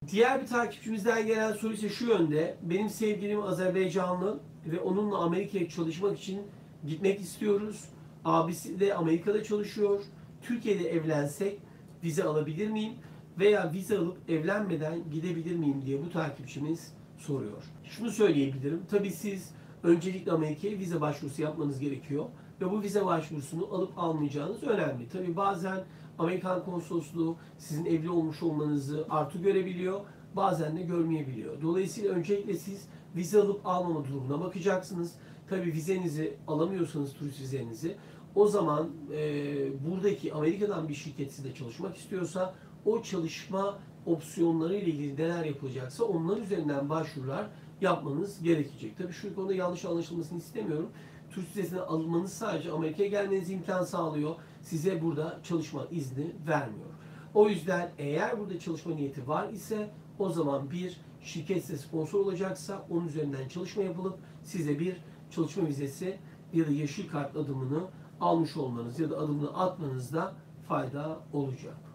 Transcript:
Diğer bir takipçimizden gelen soru ise şu yönde. Benim sevgilim Azerbaycanlı ve onunla Amerika'ya çalışmak için gitmek istiyoruz. Abisi de Amerika'da çalışıyor. Türkiye'de evlensek vize alabilir miyim? Veya vize alıp evlenmeden gidebilir miyim diye bu takipçimiz soruyor. Şunu söyleyebilirim. Tabii siz öncelikle Amerika'ya vize başvurusu yapmanız gerekiyor. Ve bu vize başvurusunu alıp almayacağınız önemli. Tabii bazen Amerikan konsolosluğu sizin evli olmuş olmanızı artı görebiliyor. Bazen de görmeyebiliyor. Dolayısıyla öncelikle siz vize alıp almama durumuna bakacaksınız. Tabii vizenizi alamıyorsanız, turist vizenizi, o zaman buradaki Amerika'dan bir şirket sizde çalışmak istiyorsa o çalışma opsiyonları ile ilgili neler yapılacaksa onlar üzerinden başvurular yapmanız gerekecek. Tabii şu konuda yanlış anlaşılmasını istemiyorum. Turist vizesine alınmanız sadece Amerika'ya gelmenize imkan sağlıyor. Size burada çalışma izni vermiyor. O yüzden eğer burada çalışma niyeti var ise o zaman bir şirket size sponsor olacaksa onun üzerinden çalışma yapılıp size bir çalışma vizesi ya da yeşil kart adımını almış olmanız ya da adımını atmanızda fayda olacak.